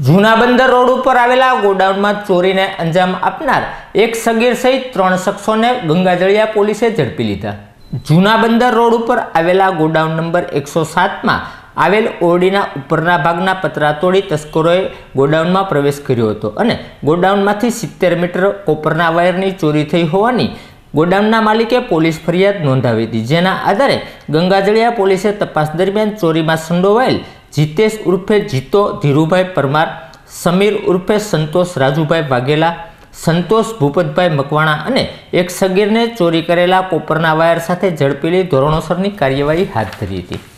જૂના બંદર રોડ ઉપર આવેલા ગોડાઉનમાં ચોરીને અંજામ આપનાર એક સગીર સહિત 3 શખ્સોને ગંગાજળિયા પોલીસે ઝડપી લીધા। જૂના બંદર રોડ ઉપર આવેલા ગોડાઉન નંબર 107માં આવેલ ઓરડીના ઉપરના ભાગના પતરા તોડી તસ્કરોએ ગોડાઉનમાં પ્રવેશ કર્યો હતો અને ગોડાઉનમાંથી 70 મીટર કોપરના વાયરની ચોરી થઈ હોવાની ગોડાઉનના માલિકે પોલીસ ફરિયાદ નોંધાવી હતી, જેના આધારે ગંગાજળિયા પોલીસે તપાસ દરમિયાન ચોરીમાં સંડોવાયેલ જીતેશ ઉર્ફે જીતો ધીરુભાઈ પરમાર, સમીર ઉર્ફે સંતોષ રાજુભાઈ વાઘેલા, સંતોષ ભૂપતભાઈ મકવાણા અને એક સગીરને ચોરી કરેલા કોપરના વાયર સાથે ઝડપી લઈ ધોરણસરની કાર્યવાહી હાથ ધરી હતી।